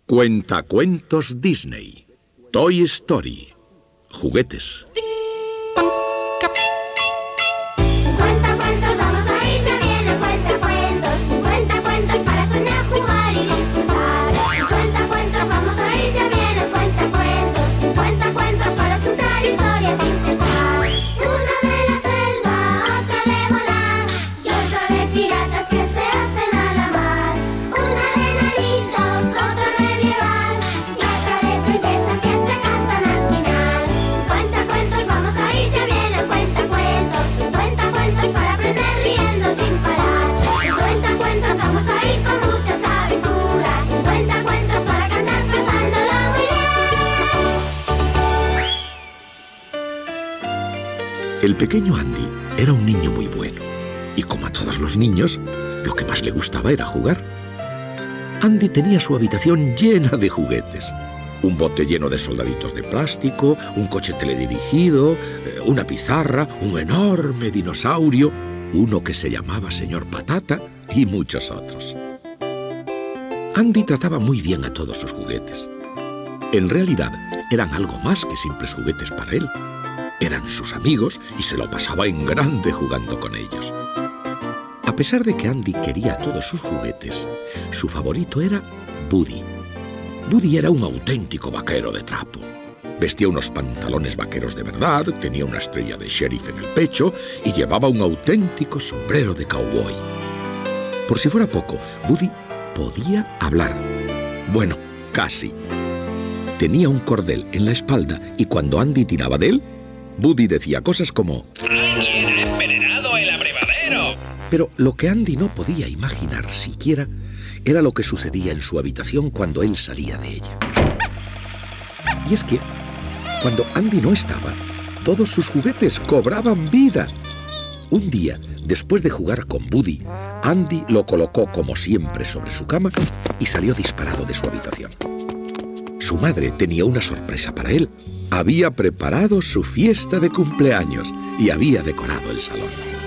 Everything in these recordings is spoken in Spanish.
Cuentacuentos Disney. Toy Story. Juguetes. Cuentacuentos, vamos a ir, ya viene cuentacuentos. Cuentacuentos para soñar, jugar y disfrutar. Cuentacuentos, vamos a ir, ya viene cuentacuentos. Cuentacuentos para escuchar historias sin cesar. Una de la selva, otra de volar y otra de piratas que se hacen a la mar. Una de nanitos, otra medieval y otra de princesas que se casan al final. Cuentacuentos, vamos a ir, ya viene cuentacuentos. Cuentacuentos para aprender riendo sin parar. Cuentacuentos, vamos a ir con muchas aventuras. Cuentacuentos para cantar pasándolo muy bien. El pequeño Andy era un niño muy bueno. Y como a todos los niños, lo que más le gustaba era jugar. Andy tenía su habitación llena de juguetes. Un bote lleno de soldaditos de plástico, un coche teledirigido, una pizarra, un enorme dinosaurio, uno que se llamaba Señor Patata y muchos otros. Andy trataba muy bien a todos sus juguetes. En realidad, eran algo más que simples juguetes para él. Eran sus amigos y se lo pasaba en grande jugando con ellos. A pesar de que Andy quería todos sus juguetes, su favorito era Woody. Woody era un auténtico vaquero de trapo. Vestía unos pantalones vaqueros de verdad, tenía una estrella de sheriff en el pecho y llevaba un auténtico sombrero de cowboy. Por si fuera poco, Woody podía hablar. Bueno, casi. Tenía un cordel en la espalda y cuando Andy tiraba de él, Woody decía cosas como ¡Alguien ha envenenado el abrevadero! Pero lo que Andy no podía imaginar siquiera era lo que sucedía en su habitación cuando él salía de ella. Y es que, cuando Andy no estaba, todos sus juguetes cobraban vida. Un día, después de jugar con Woody, Andy lo colocó como siempre sobre su cama y salió disparado de su habitación. Su madre tenía una sorpresa para él. Había preparado su fiesta de cumpleaños y había decorado el salón.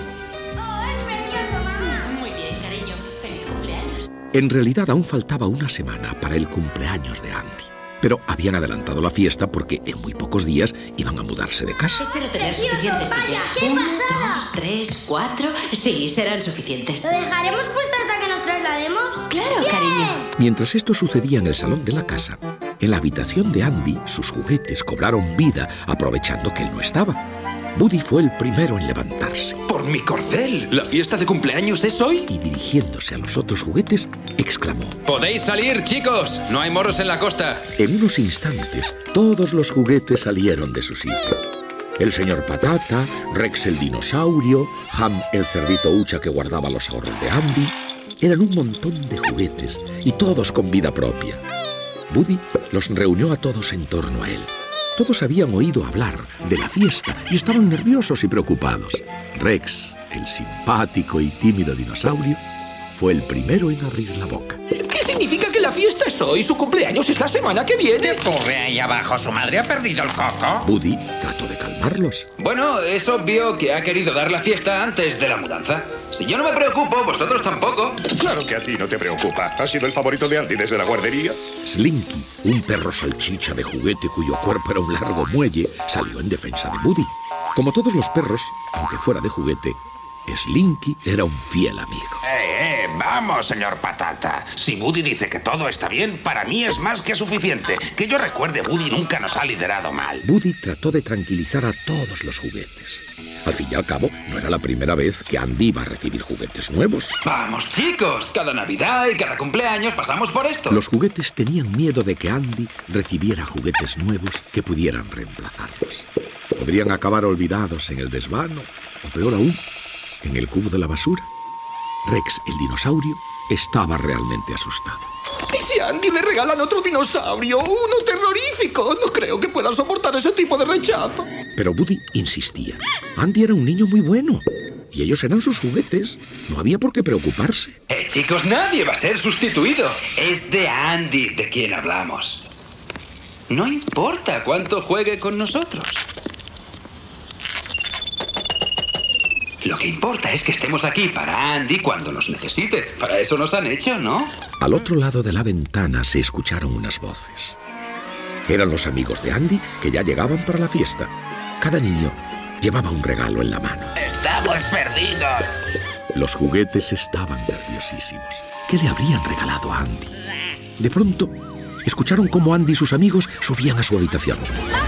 Muy bien, cariño. Feliz cumpleaños. En realidad aún faltaba una semana para el cumpleaños de Andy. Pero habían adelantado la fiesta porque en muy pocos días iban a mudarse de casa. Espero tener suficientes sillas. ¡Qué 1, pasada! 2, 3, 4... Sí, serán suficientes. ¿Lo dejaremos puesto hasta que nos traslademos? Claro, ¡Bien! cariño. Mientras esto sucedía en el salón de la casa, en la habitación de Andy, sus juguetes cobraron vida aprovechando que él no estaba. Woody fue el primero en levantarse ¡Por mi cordel! ¿La fiesta de cumpleaños es hoy? y dirigiéndose a los otros juguetes, exclamó. ¡Podéis salir, chicos! No hay moros en la costa. En unos instantes, todos los juguetes salieron de su sitio. El señor Patata, Rex el dinosaurio, Ham el cerdito hucha que guardaba los ahorros de Andy. Eran un montón de juguetes y todos con vida propia. Woody los reunió a todos en torno a él. Todos habían oído hablar de la fiesta y estaban nerviosos y preocupados. Rex, el simpático y tímido dinosaurio, fue el primero en abrir la boca. ¿Qué significa que la fiesta es hoy? Su cumpleaños es la semana que viene. ¿Qué ocurre ahí abajo? ¿Su madre ha perdido el coco? Woody trató de calmarlos. Bueno, es obvio que ha querido dar la fiesta antes de la mudanza. Si yo no me preocupo, vosotros tampoco. Claro que a ti no te preocupa. Ha sido el favorito de Andy desde la guardería. Slinky, un perro salchicha de juguete cuyo cuerpo era un largo muelle, salió en defensa de Woody. Como todos los perros, aunque fuera de juguete, Slinky era un fiel amigo. Vamos, señor Patata. Si Woody dice que todo está bien, para mí es más que suficiente. Que yo recuerde, Woody nunca nos ha liderado mal. Woody trató de tranquilizar a todos los juguetes. Al fin y al cabo, no era la primera vez que Andy iba a recibir juguetes nuevos. Vamos, chicos. Cada Navidad y cada cumpleaños pasamos por esto. Los juguetes tenían miedo de que Andy recibiera juguetes nuevos que pudieran reemplazarlos. Podrían acabar olvidados en el desván o, peor aún, en el cubo de la basura. Rex, el dinosaurio, estaba realmente asustado. ¿Y si a Andy le regalan otro dinosaurio? ¡Uno terrorífico! No creo que pueda soportar ese tipo de rechazo. Pero Woody insistía. Andy era un niño muy bueno. Y ellos eran sus juguetes. No había por qué preocuparse. Chicos, nadie va a ser sustituido. Es de Andy de quien hablamos. No importa cuánto juegue con nosotros. Lo que importa es que estemos aquí para Andy cuando nos necesite. Para eso nos han hecho, ¿no? Al otro lado de la ventana se escucharon unas voces. Eran los amigos de Andy que ya llegaban para la fiesta. Cada niño llevaba un regalo en la mano. ¡Estamos perdidos! Los juguetes estaban nerviosísimos. ¿Qué le habrían regalado a Andy? De pronto, escucharon cómo Andy y sus amigos subían a su habitación.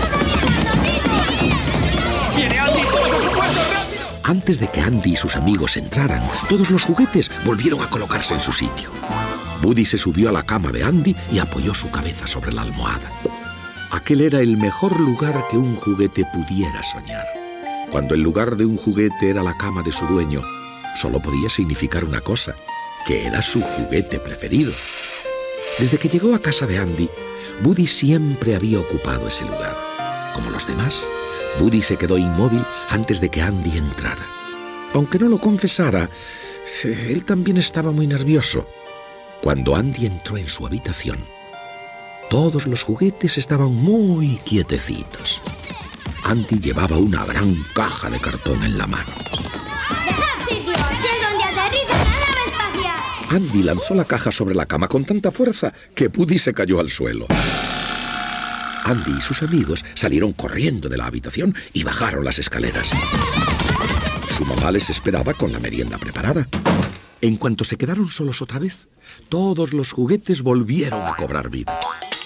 ¡Viene Andy! ¡Todos a su puesto, rápido! Antes de que Andy y sus amigos entraran, todos los juguetes volvieron a colocarse en su sitio. Woody se subió a la cama de Andy y apoyó su cabeza sobre la almohada. Aquel era el mejor lugar que un juguete pudiera soñar. Cuando el lugar de un juguete era la cama de su dueño, solo podía significar una cosa, que era su juguete preferido. Desde que llegó a casa de Andy, Woody siempre había ocupado ese lugar. Como los demás, Woody se quedó inmóvil antes de que Andy entrara. Aunque no lo confesara, él también estaba muy nervioso. Cuando Andy entró en su habitación, todos los juguetes estaban muy quietecitos. Andy llevaba una gran caja de cartón en la mano. ¡Dejad sitio! ¡Aquí es donde aterriza la nave espacial! Andy lanzó la caja sobre la cama con tanta fuerza que Woody se cayó al suelo. Andy y sus amigos salieron corriendo de la habitación y bajaron las escaleras. Su mamá les esperaba con la merienda preparada. En cuanto se quedaron solos otra vez, todos los juguetes volvieron a cobrar vida.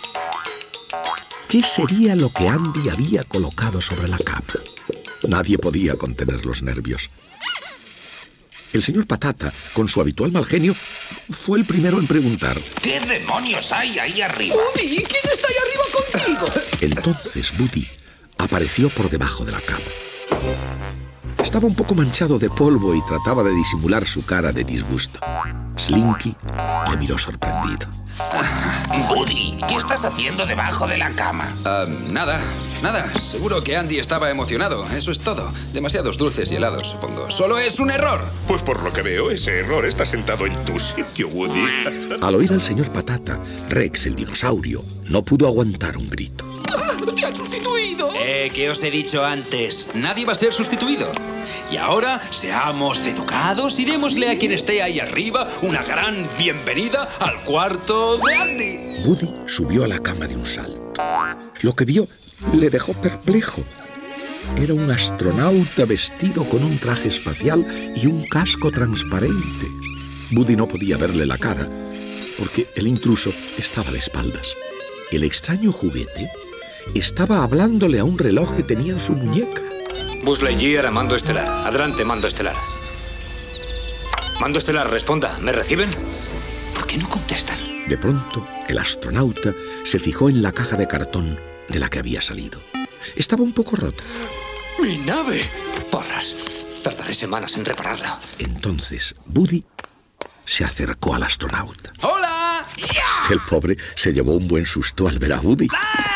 ¿Qué sería lo que Andy había colocado sobre la cama? Nadie podía contener los nervios. El señor Patata, con su habitual mal genio, fue el primero en preguntar. ¿Qué demonios hay ahí arriba? Woody, ¿quién está ahí arriba contigo? Entonces Woody apareció por debajo de la cama. Estaba un poco manchado de polvo y trataba de disimular su cara de disgusto. Slinky le miró sorprendido. Woody, ¿qué estás haciendo debajo de la cama? Nada. Seguro que Andy estaba emocionado. Eso es todo. Demasiados dulces y helados, supongo. ¡Solo es un error! Pues por lo que veo, ese error está sentado en tu sitio, Woody. Al oír al señor Patata, Rex, el dinosaurio, no pudo aguantar un grito. ¡Te han sustituido! ¿Qué os he dicho antes? Nadie va a ser sustituido. Y ahora, seamos educados y démosle a quien esté ahí arriba una gran bienvenida al cuarto de Andy. Woody subió a la cama de un salto. Lo que vio le dejó perplejo. Era un astronauta vestido con un traje espacial y un casco transparente. Woody no podía verle la cara, porque el intruso estaba de espaldas. El extraño juguete estaba hablándole a un reloj que tenía en su muñeca. Buzz Lightyear a mando estelar. Adelante, mando estelar. Mando estelar, responda. ¿Me reciben? ¿Por qué no contestan? De pronto, el astronauta se fijó en la caja de cartón de la que había salido. Estaba un poco rota. ¡Mi nave! Porras. Tardaré semanas en repararla. Entonces, Woody se acercó al astronauta. ¡Hola! El pobre se llevó un buen susto al ver a Woody.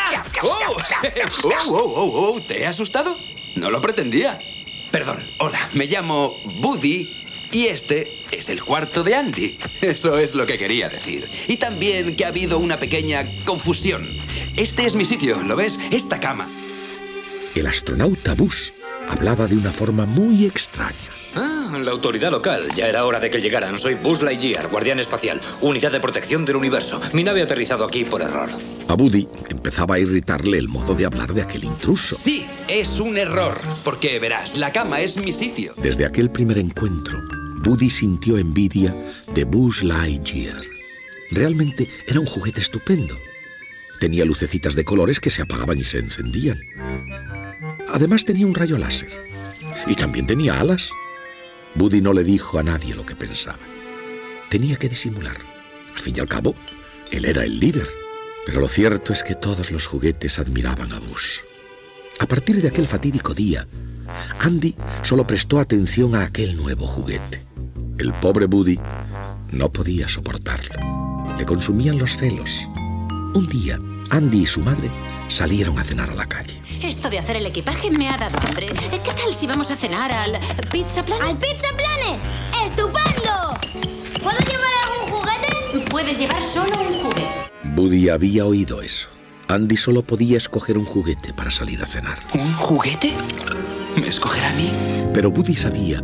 ¿Te he asustado? No lo pretendía. Perdón, hola, me llamo Woody y este es el cuarto de Andy. Eso es lo que quería decir. Y también que ha habido una pequeña confusión. Este es mi sitio, ¿lo ves? Esta cama. El astronauta Buzz hablaba de una forma muy extraña. Ah, la autoridad local. Ya era hora de que llegaran. Soy Buzz Lightyear, guardián espacial, unidad de protección del universo. Mi nave ha aterrizado aquí por error. A Woody empezaba a irritarle el modo de hablar de aquel intruso. Sí, es un error. Porque verás, la cama es mi sitio. Desde aquel primer encuentro, Woody sintió envidia de Buzz Lightyear. Realmente era un juguete estupendo. Tenía lucecitas de colores que se apagaban y se encendían. Además tenía un rayo láser. Y también tenía alas. Woody no le dijo a nadie lo que pensaba. Tenía que disimular. Al fin y al cabo, él era el líder. Pero lo cierto es que todos los juguetes admiraban a Buzz. A partir de aquel fatídico día, Andy solo prestó atención a aquel nuevo juguete. El pobre Woody no podía soportarlo. Le consumían los celos. Un día, Andy y su madre salieron a cenar a la calle. Esto de hacer el equipaje me ha dado hambre. ¿Qué tal si vamos a cenar al Pizza Planet? ¡Al Pizza Planet! ¡Estupendo! ¿Puedo llevar algún juguete? Puedes llevar solo un juguete. Woody había oído eso. Andy solo podía escoger un juguete para salir a cenar. ¿Un juguete? ¿Me escogerá a mí? Pero Woody sabía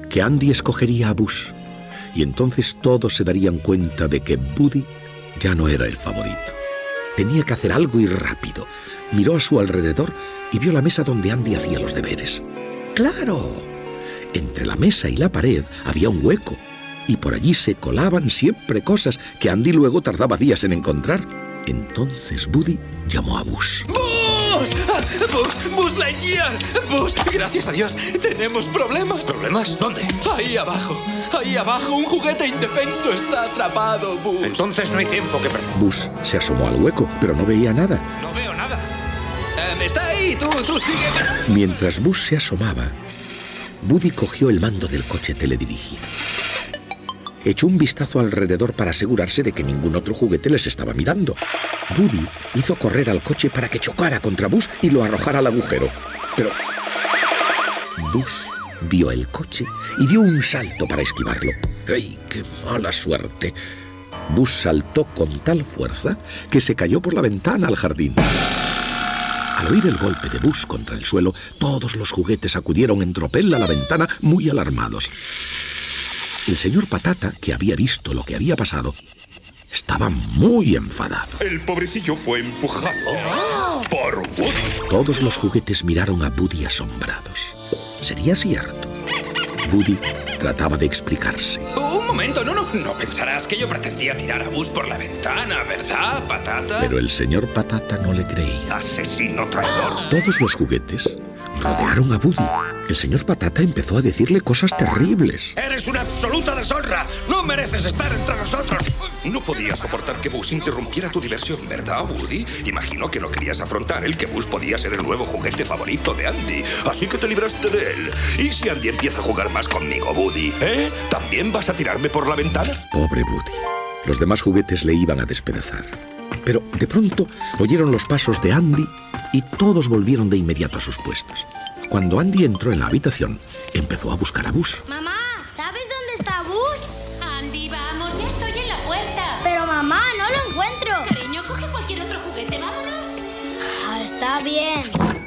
que Andy escogería a Buzz, y entonces todos se darían cuenta de que Woody ya no era el favorito. Tenía que hacer algo y rápido. Miró a su alrededor y vio la mesa donde Andy hacía los deberes. ¡Claro! Entre la mesa y la pared había un hueco, y por allí se colaban siempre cosas que Andy luego tardaba días en encontrar. Entonces Woody llamó a Buzz. ¡Buzz! ¡Buzz Lightyear! ¡Buzz! Gracias a Dios, tenemos problemas. ¿Problemas? ¿Dónde? Ahí abajo, un juguete indefenso está atrapado, Buzz. Entonces no hay tiempo que perder. Buzz se asomó al hueco, pero no veía nada. No veo nada. Está ahí, tú sigue. Mientras Buzz se asomaba, Woody cogió el mando del coche teledirigido. Echó un vistazo alrededor para asegurarse de que ningún otro juguete les estaba mirando. Woody hizo correr al coche para que chocara contra Buzz y lo arrojara al agujero. Pero Buzz vio el coche y dio un salto para esquivarlo. ¡Ay, qué mala suerte! Buzz saltó con tal fuerza que se cayó por la ventana al jardín. Al oír el golpe de Buzz contra el suelo, todos los juguetes acudieron en tropel a la ventana muy alarmados. El señor Patata, que había visto lo que había pasado, estaba muy enfadado. El pobrecillo fue empujado por Woody. Todos los juguetes miraron a Woody asombrados. ¿Sería cierto? Woody trataba de explicarse. Un momento, no pensarás que yo pretendía tirar a Buzz por la ventana, ¿verdad, Patata? Pero el señor Patata no le creía. Asesino traidor. Todos los juguetes rodearon a Woody. El señor Patata empezó a decirle cosas terribles. ¡Eres una absoluta deshonra! ¡No mereces estar entre nosotros! No podía soportar que Buzz interrumpiera tu diversión, ¿verdad, Woody? Imagino que no querías afrontar el que Buzz podía ser el nuevo juguete favorito de Andy. Así que te libraste de él. ¿Y si Andy empieza a jugar más conmigo, Woody? ¿También vas a tirarme por la ventana? Pobre Woody. Los demás juguetes le iban a despedazar. Pero de pronto oyeron los pasos de Andy y todos volvieron de inmediato a sus puestos. Cuando Andy entró en la habitación, empezó a buscar a Buzz. Mamá, ¿sabes dónde está Buzz? Andy, vamos, ya estoy en la puerta. Pero mamá, no lo encuentro. Cariño, coge cualquier otro juguete, vámonos. Está bien.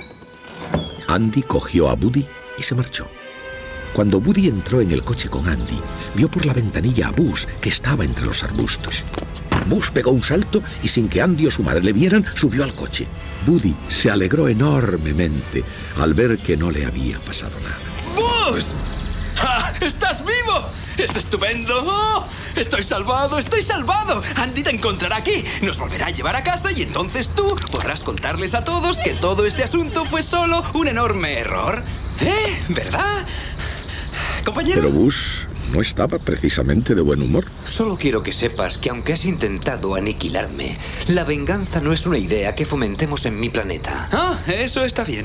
Andy cogió a Woody y se marchó. Cuando Woody entró en el coche con Andy, vio por la ventanilla a Buzz, que estaba entre los arbustos. Buzz pegó un salto y sin que Andy o su madre le vieran, subió al coche. Woody se alegró enormemente al ver que no le había pasado nada. ¡Buzz! ¡Ah, ¡estás vivo! ¡Es estupendo! ¡Oh! ¡Estoy salvado! ¡Estoy salvado! Andy te encontrará aquí, nos volverá a llevar a casa y entonces tú podrás contarles a todos que todo este asunto fue solo un enorme error. ¿Verdad, compañero? Pero Buzz no estaba precisamente de buen humor. Solo quiero que sepas que aunque has intentado aniquilarme, la venganza no es una idea que fomentemos en mi planeta. Ah, eso está bien.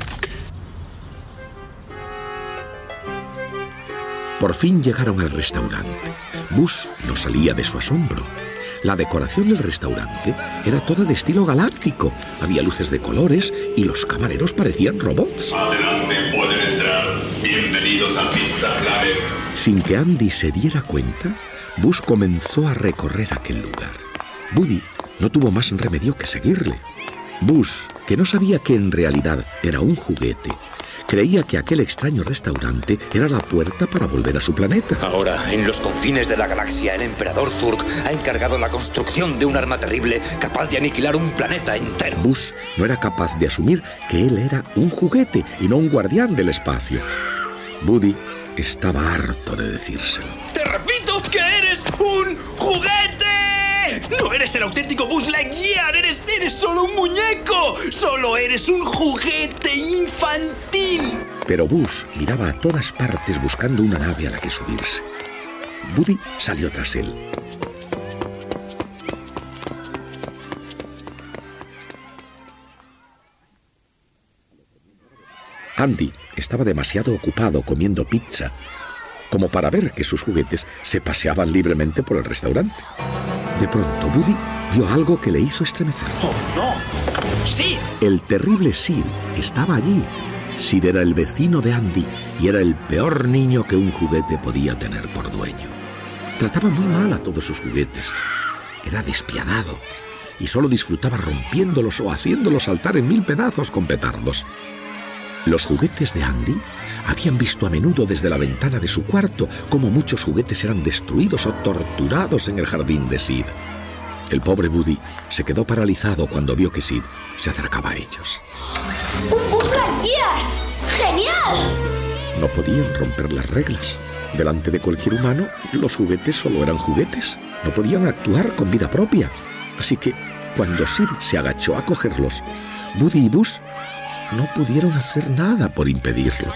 Por fin llegaron al restaurante. Buzz no salía de su asombro. La decoración del restaurante era toda de estilo galáctico. Había luces de colores y los camareros parecían robots. Adelante, pueden entrar. Bienvenidos a Pizza Planet. Sin que Andy se diera cuenta, Buzz comenzó a recorrer aquel lugar. Woody no tuvo más remedio que seguirle. Buzz, que no sabía que en realidad era un juguete, creía que aquel extraño restaurante era la puerta para volver a su planeta. Ahora, en los confines de la galaxia, el emperador Zurg ha encargado la construcción de un arma terrible capaz de aniquilar un planeta entero. Buzz no era capaz de asumir que él era un juguete y no un guardián del espacio. Woody estaba harto de decírselo. ¡Te repito que eres un juguete! ¡No eres el auténtico Buzz Lightyear! ¡Eres solo un muñeco! ¡Solo eres un juguete infantil! Pero Buzz miraba a todas partes buscando una nave a la que subirse. Woody salió tras él. Andy estaba demasiado ocupado comiendo pizza como para ver que sus juguetes se paseaban libremente por el restaurante. De pronto, Woody vio algo que le hizo estremecer. ¡Oh, no! ¡Sid! El terrible Sid estaba allí. Sid era el vecino de Andy y era el peor niño que un juguete podía tener por dueño. Trataba muy mal a todos sus juguetes. Era despiadado y solo disfrutaba rompiéndolos o haciéndolos saltar en 1000 pedazos con petardos. Los juguetes de Andy habían visto a menudo desde la ventana de su cuarto cómo muchos juguetes eran destruidos o torturados en el jardín de Sid. El pobre Woody se quedó paralizado cuando vio que Sid se acercaba a ellos. ¡Un Buzz Lightyear! ¡Genial! No podían romper las reglas. Delante de cualquier humano, los juguetes solo eran juguetes. No podían actuar con vida propia. Así que, cuando Sid se agachó a cogerlos, Woody y Buzz no pudieron hacer nada por impedirlo.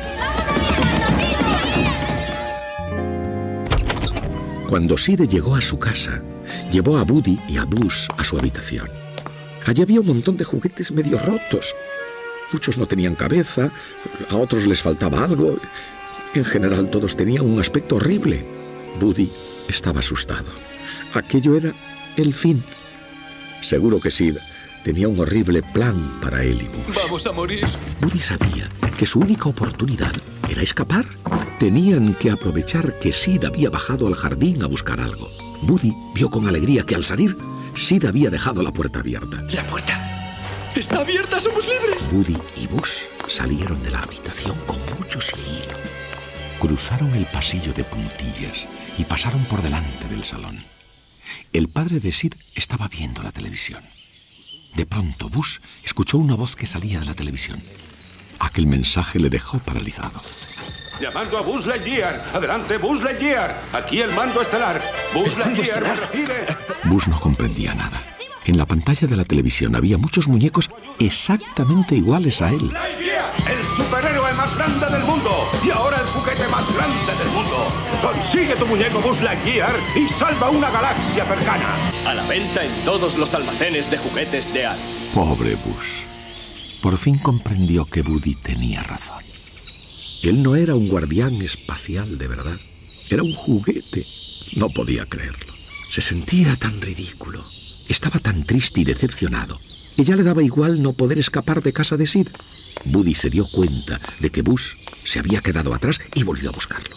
Cuando Sid llegó a su casa, llevó a Woody y a Buzz a su habitación. Allí había un montón de juguetes medio rotos. Muchos no tenían cabeza, a otros les faltaba algo. En general todos tenían un aspecto horrible. Woody estaba asustado. Aquello era el fin. Seguro que Sid tenía un horrible plan para él y Buzz. ¡Vamos a morir! Woody sabía que su única oportunidad era escapar. Tenían que aprovechar que Sid había bajado al jardín a buscar algo. Woody vio con alegría que al salir, Sid había dejado la puerta abierta. ¡La puerta está abierta! ¡Somos libres! Woody y Buzz salieron de la habitación con mucho sigilo. Cruzaron el pasillo de puntillas y pasaron por delante del salón. El padre de Sid estaba viendo la televisión. De pronto, Buzz escuchó una voz que salía de la televisión. Aquel mensaje le dejó paralizado. Llamando a Buzz Lightyear. Adelante, Buzz Lightyear. Aquí el mando estelar. Buzz Lightyear me recibe. Buzz no comprendía nada. En la pantalla de la televisión había muchos muñecos exactamente iguales a él. Lightyear, el superhéroe más grande del mundo. Y ahora el juguete más grande del mundo. Consigue tu muñeco Buzz Lightyear y salva una galaxia cercana. A la venta en todos los almacenes de juguetes de Andy. Pobre Buzz. Por fin comprendió que Woody tenía razón. Él no era un guardián espacial de verdad. Era un juguete. No podía creerlo. Se sentía tan ridículo. Estaba tan triste y decepcionado que ya le daba igual no poder escapar de casa de Sid. Woody se dio cuenta de que Buzz se había quedado atrás y volvió a buscarlo.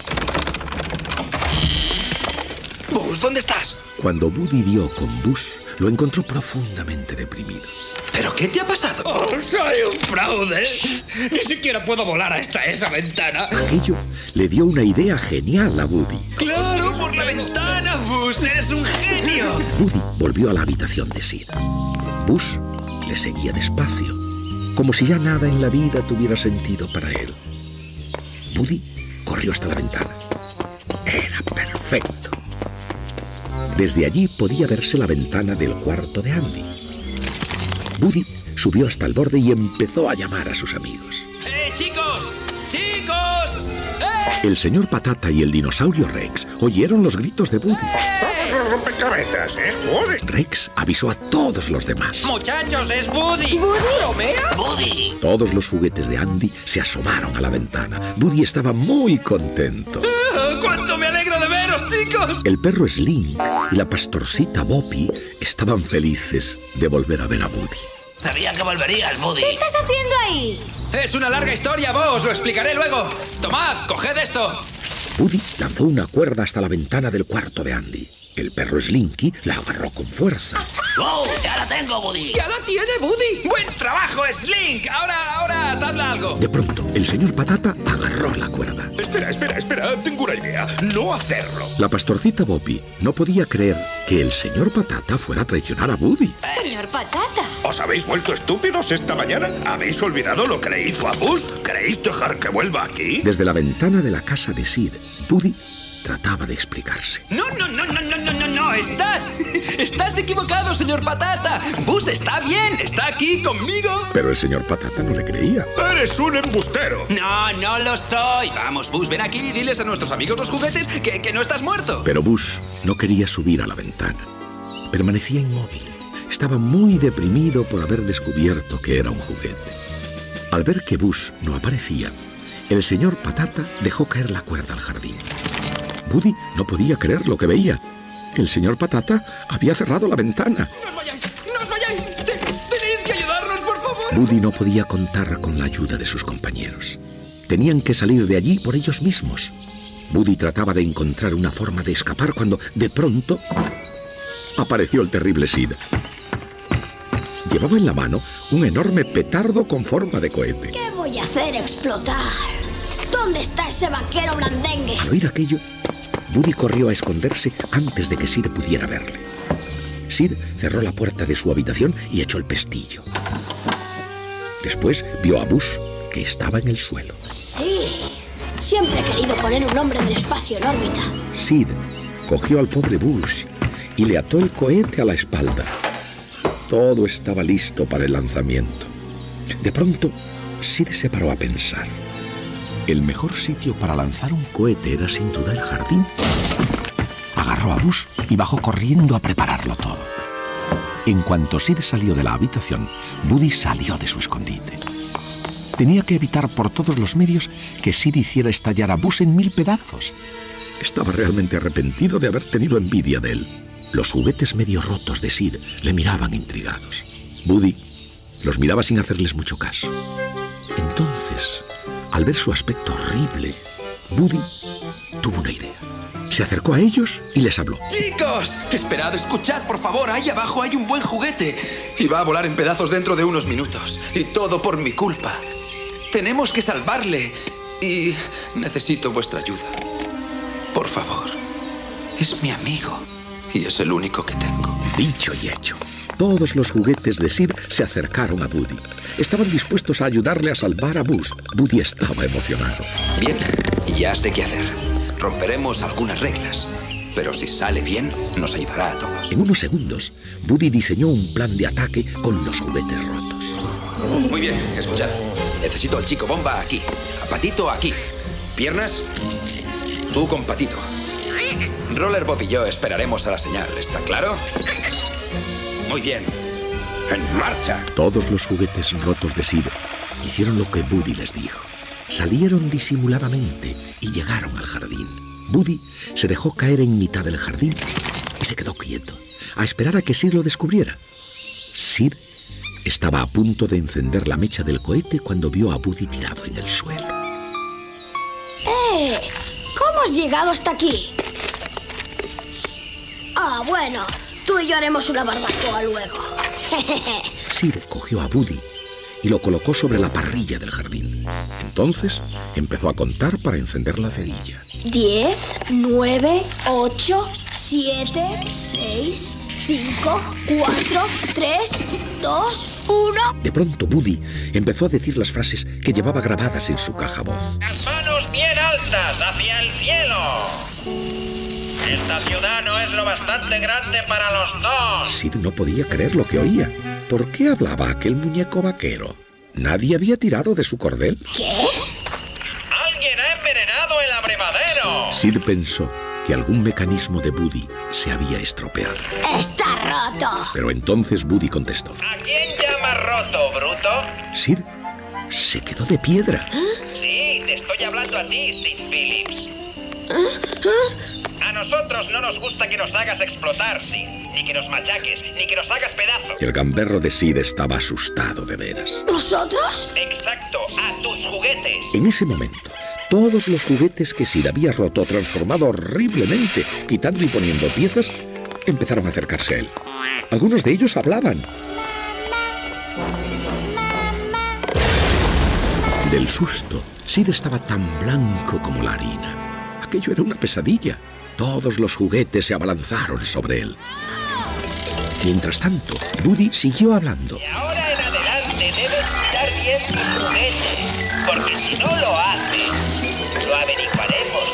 Buzz, ¿dónde estás? Cuando Woody dio con Buzz, lo encontró profundamente deprimido. ¿Pero qué te ha pasado? ¡Oh, soy un fraude! Ni siquiera puedo volar hasta esa ventana. Aquello le dio una idea genial a Woody. ¡Claro, por la ventana, Buzz! ¡Eres un genio! Woody volvió a la habitación de Sid. Buzz le seguía despacio, como si ya nada en la vida tuviera sentido para él. Woody corrió hasta la ventana. Era perfecto. Desde allí podía verse la ventana del cuarto de Andy. Woody subió hasta el borde y empezó a llamar a sus amigos. ¡Chicos! ¡Chicos! El señor Patata y el dinosaurio Rex oyeron los gritos de Woody. ¡Vamos los rompecabezas, Woody! Rex avisó a todos los demás. ¡Muchachos, es Woody! ¿Woody? ¿Bromea? ¡Woody! Todos los juguetes de Andy se asomaron a la ventana. Woody estaba muy contento. ¡Cuánto me alegro de veros, chicos! El perro Slink y la pastorcita Boppy estaban felices de volver a ver a Woody. Sabía que volverías, Woody. ¿Qué estás haciendo ahí? Es una larga historia, vos, lo explicaré luego. Tomad, coged esto. Woody lanzó una cuerda hasta la ventana del cuarto de Andy. El perro Slinky la agarró con fuerza. ¡Oh, ya la tengo, Woody! ¡Ya la tiene, Woody! ¡Buen trabajo, Slink! Ahora, dadle algo. De pronto, el señor Patata agarró la cuerda. Espera, tengo una idea. No hacerlo. La pastorcita Boppy no podía creer que el señor Patata fuera a traicionar a Woody. Señor Patata. ¿Os habéis vuelto estúpidos esta mañana? ¿Habéis olvidado lo que le hizo a Buzz? ¿Queréis dejar que vuelva aquí? Desde la ventana de la casa de Sid, Woody trataba de explicarse. No, estás equivocado, señor Patata. Buzz está bien, está aquí conmigo. Pero el señor Patata no le creía. ¡Eres un embustero! No lo soy. Vamos, Buzz, ven aquí y diles a nuestros amigos los juguetes que no estás muerto. Pero Buzz no quería subir a la ventana. Permanecía inmóvil. Estaba muy deprimido por haber descubierto que era un juguete. Al ver que Buzz no aparecía, el señor Patata dejó caer la cuerda al jardín. Woody no podía creer lo que veía. El señor Patata había cerrado la ventana. ¡No os vayáis! ¡Tenéis que ayudarnos, por favor! Woody no podía contar con la ayuda de sus compañeros. Tenían que salir de allí por ellos mismos. Woody trataba de encontrar una forma de escapar cuando, de pronto, apareció el terrible Sid. Llevaba en la mano un enorme petardo con forma de cohete. ¿Qué voy voy a hacer explotar. ¿Dónde está ese vaquero blandengue? Al oír aquello, Woody corrió a esconderse antes de que Sid pudiera verle. Sid cerró la puerta de su habitación y echó el pestillo. Después vio a Buzz, que estaba en el suelo. Sí, siempre he querido poner un hombre del espacio en órbita. Sid cogió al pobre Buzz y le ató el cohete a la espalda. Todo estaba listo para el lanzamiento. De pronto, Sid se paró a pensar. El mejor sitio para lanzar un cohete era sin duda el jardín. Agarró a Buzz y bajó corriendo a prepararlo todo. En cuanto Sid salió de la habitación, Woody salió de su escondite. Tenía que evitar por todos los medios que Sid hiciera estallar a Buzz en 1000 pedazos. Estaba realmente arrepentido de haber tenido envidia de él. Los juguetes medio rotos de Sid le miraban intrigados. Woody los miraba sin hacerles mucho caso. Entonces, al ver su aspecto horrible, Woody tuvo una idea. Se acercó a ellos y les habló. ¡Chicos! Esperad, escuchad, por favor. Ahí abajo hay un buen juguete. Y va a volar en pedazos dentro de unos minutos. Y todo por mi culpa. Tenemos que salvarle. Y necesito vuestra ayuda. Por favor. Es mi amigo. Y es el único que tengo. Dicho y hecho. Todos los juguetes de Sid se acercaron a Woody. Estaban dispuestos a ayudarle a salvar a Buzz. Woody estaba emocionado. Bien, ya sé qué hacer. Romperemos algunas reglas, pero si sale bien, nos ayudará a todos. En unos segundos, Woody diseñó un plan de ataque con los juguetes rotos. Muy bien, escuchad. Necesito al chico bomba aquí, a Patito aquí. ¿Piernas? Tú con Patito. Roller Bob y yo esperaremos a la señal, ¿está claro? Muy bien. ¡En marcha! Todos los juguetes rotos de Sid hicieron lo que Woody les dijo. Salieron disimuladamente y llegaron al jardín. Woody se dejó caer en mitad del jardín y se quedó quieto, a esperar a que Sid lo descubriera. Sid estaba a punto de encender la mecha del cohete cuando vio a Woody tirado en el suelo. ¿Cómo has llegado hasta aquí? Ah, bueno, tú y yo haremos una barbacoa luego. Sid cogió a Woody y lo colocó sobre la parrilla del jardín. Entonces empezó a contar para encender la cerilla. 10, 9, 8, 7, 6, 5, 4, 3, 2, 1... De pronto Woody empezó a decir las frases que llevaba grabadas en su caja voz. Las manos bien altas hacia el cielo. Esta ciudad no es lo bastante grande para los dos. Sid no podía creer lo que oía. ¿Por qué hablaba aquel muñeco vaquero? ¿Nadie había tirado de su cordel? ¿Qué? ¡Alguien ha envenenado el abrevadero! Sid pensó que algún mecanismo de Woody se había estropeado. ¡Está roto! Pero entonces Woody contestó. ¿A quién llamas roto, bruto? Sid se quedó de piedra. Sí, te estoy hablando a ti, Sid Phillips. A nosotros no nos gusta que nos hagas explotar, Sid. Ni que nos machaques, ni que nos hagas pedazos. El gamberro de Sid estaba asustado de veras. ¿Nosotros? Exacto, a tus juguetes. En ese momento, todos los juguetes que Sid había roto, transformado horriblemente, quitando y poniendo piezas, empezaron a acercarse a él. Algunos de ellos hablaban. Del susto, Sid estaba tan blanco como la harina. Aquello era una pesadilla. Todos los juguetes se abalanzaron sobre él. Mientras tanto, Woody siguió hablando. De ahora en adelante debes cuidar bien tus juguetes, porque si no lo haces, lo averiguaremos.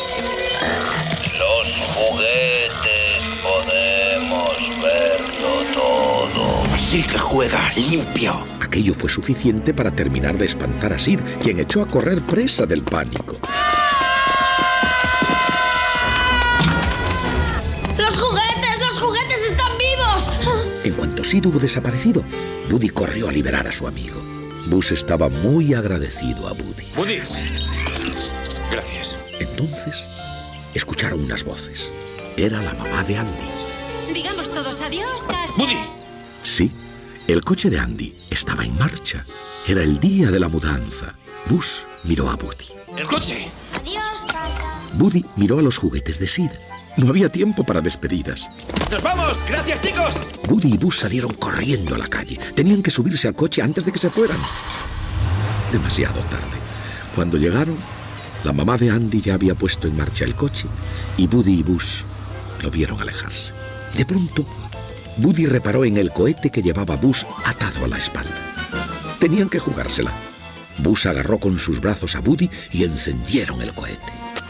Los juguetes podemos verlo todo. Así que juega limpio. Aquello fue suficiente para terminar de espantar a Sid, quien echó a correr presa del pánico. ¡Los juguetes están vivos! En cuanto Sid hubo desaparecido, Woody corrió a liberar a su amigo. Buzz estaba muy agradecido a Woody. Woody. Gracias. Entonces, escucharon unas voces. Era la mamá de Andy. Digamos todos adiós, casa. ¡Woody! Sí, el coche de Andy estaba en marcha. Era el día de la mudanza. Buzz miró a Woody. ¡El coche! Adiós, casa. Woody miró a los juguetes de Sid. No había tiempo para despedidas. ¡Nos vamos! ¡Gracias, chicos! Woody y Buzz salieron corriendo a la calle. Tenían que subirse al coche antes de que se fueran. demasiado tarde. Cuando llegaron, la mamá de Andy ya había puesto en marcha el coche y Woody y Buzz lo vieron alejarse. De pronto, Woody reparó en el cohete que llevaba Buzz atado a la espalda. Tenían que jugársela. Buzz agarró con sus brazos a Woody y encendieron el cohete.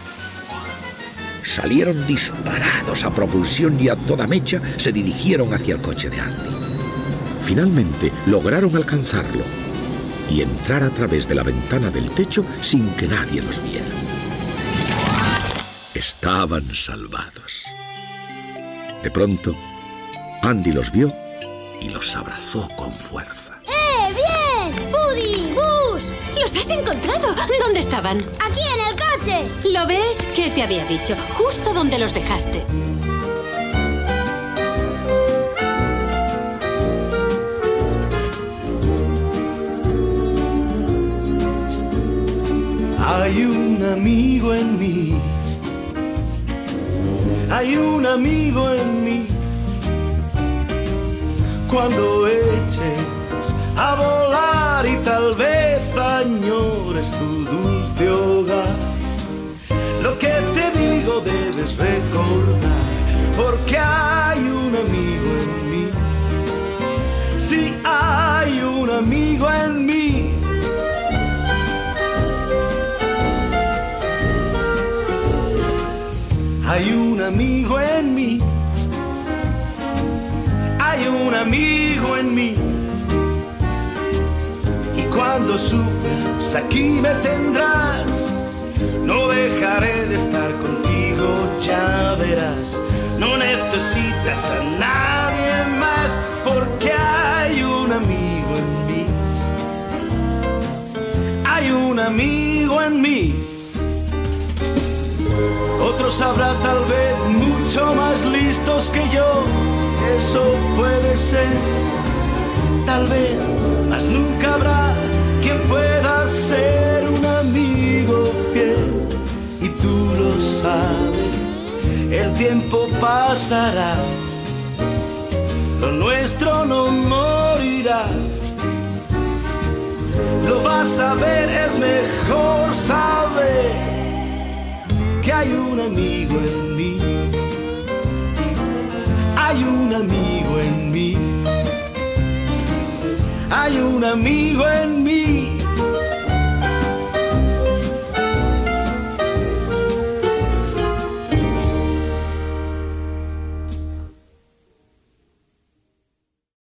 Salieron disparados a propulsión y a toda mecha se dirigieron hacia el coche de Andy. Finalmente lograron alcanzarlo y entrar a través de la ventana del techo sin que nadie los viera. Estaban salvados. De pronto, Andy los vio y los abrazó con fuerza. ¡Bien! ¡Woody! ¡Buzz! ¡Los has encontrado! ¿Dónde estaban? ¡Aquí en el coche! ¿Lo ves? ¿Qué te había dicho? Justo donde los dejaste. Hay un amigo en mí. Hay un amigo en mí. Cuando eches a volar y tal vez añores tu dulce hogar, lo que te digo debes recordar, porque hay un amigo en mí. Sí, hay un amigo en mí. Hay un amigo en mí. Hay un amigo en mí. Y cuando sufras, aquí me tendrás. No dejaré de estar contigo, ya verás. No necesitas a nadie más, porque hay un amigo en mí. Hay un amigo en mí. Otros habrá tal vez mucho más listos que yo, eso puede ser, tal vez, mas nunca habrá quien pueda ser un amigo fiel. Y tú lo sabes, el tiempo pasará, lo nuestro no morirá. Lo vas a ver, es mejor saber que hay un amigo en mí. Hay un amigo en mí. Hay un amigo en mí.